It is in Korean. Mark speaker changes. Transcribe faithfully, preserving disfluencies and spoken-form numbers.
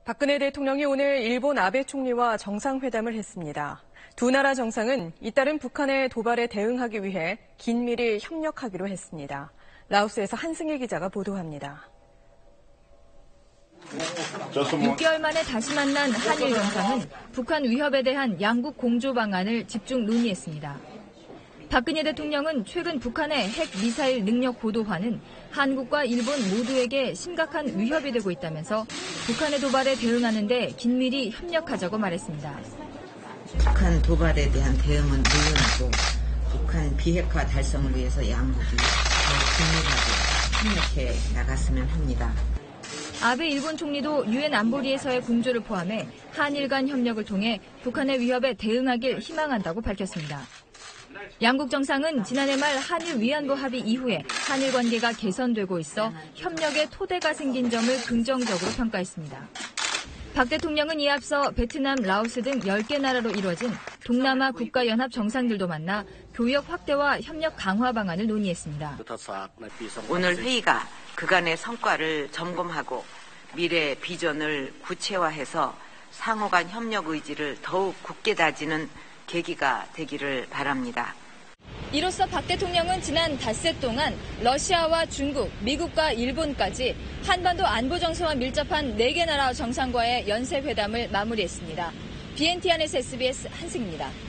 Speaker 1: 박근혜 대통령이 오늘 일본 아베 총리와 정상회담을 했습니다. 두 나라 정상은 잇따른 북한의 도발에 대응하기 위해 긴밀히 협력하기로 했습니다. 라오스에서 한승희 기자가 보도합니다.
Speaker 2: 육 개월 만에 다시 만난 한일 정상은 북한 위협에 대한 양국 공조 방안을 집중 논의했습니다. 박근혜 대통령은 최근 북한의 핵 미사일 능력 고도화는 한국과 일본 모두에게 심각한 위협이 되고 있다면서 북한의 도발에 대응하는 데 긴밀히 협력하자고 말했습니다.
Speaker 3: 북한 도발에 대한 대응은 물론이고 북한 비핵화 달성을 위해서 양국이 더 긴밀하게 협력해 나갔으면 합니다.
Speaker 2: 아베 일본 총리도 유엔 안보리에서의 공조를 포함해 한일 간 협력을 통해 북한의 위협에 대응하길 희망한다고 밝혔습니다. 양국 정상은 지난해 말 한일 위안부 합의 이후에 한일 관계가 개선되고 있어 협력의 토대가 생긴 점을 긍정적으로 평가했습니다. 박 대통령은 이에 앞서 베트남, 라오스 등 열 개 나라로 이뤄진 동남아 국가연합 정상들도 만나 교역 확대와 협력 강화 방안을 논의했습니다.
Speaker 3: 오늘 회의가 그간의 성과를 점검하고 미래 비전을 구체화해서 상호 간 협력 의지를 더욱 굳게 다지는 계기가 되기를 바랍니다.
Speaker 2: 이로써 박 대통령은 지난 닷새 동안 러시아와 중국, 미국과 일본까지 한반도 안보 정세와 밀접한 네 개 나라 정상과의 연쇄회담을 마무리했습니다. 비엔티안에서 에스비에스 한승입니다.